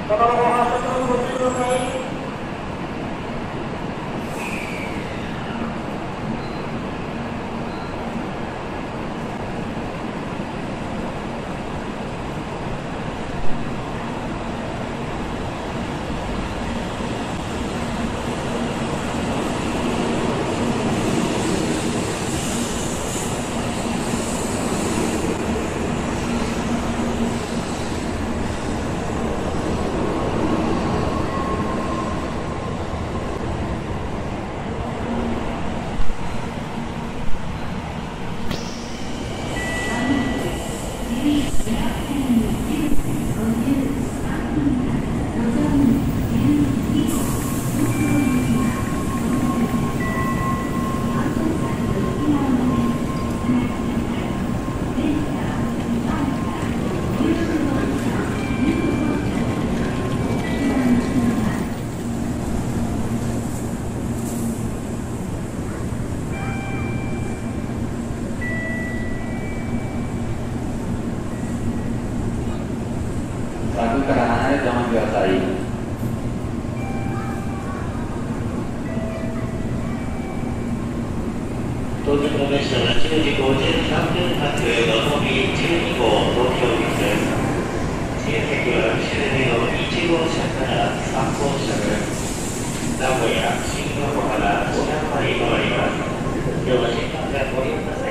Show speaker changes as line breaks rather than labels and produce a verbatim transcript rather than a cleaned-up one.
柵から離れてお待ちください。
到着の列車はじゅうじごじゅうさんぷん発のぞみじゅうにごう東京行きです。指定席は終了いちごうしゃからさんごうしゃです。名古屋、新横浜、品川に停まります。今日は新幹線ご利用ください。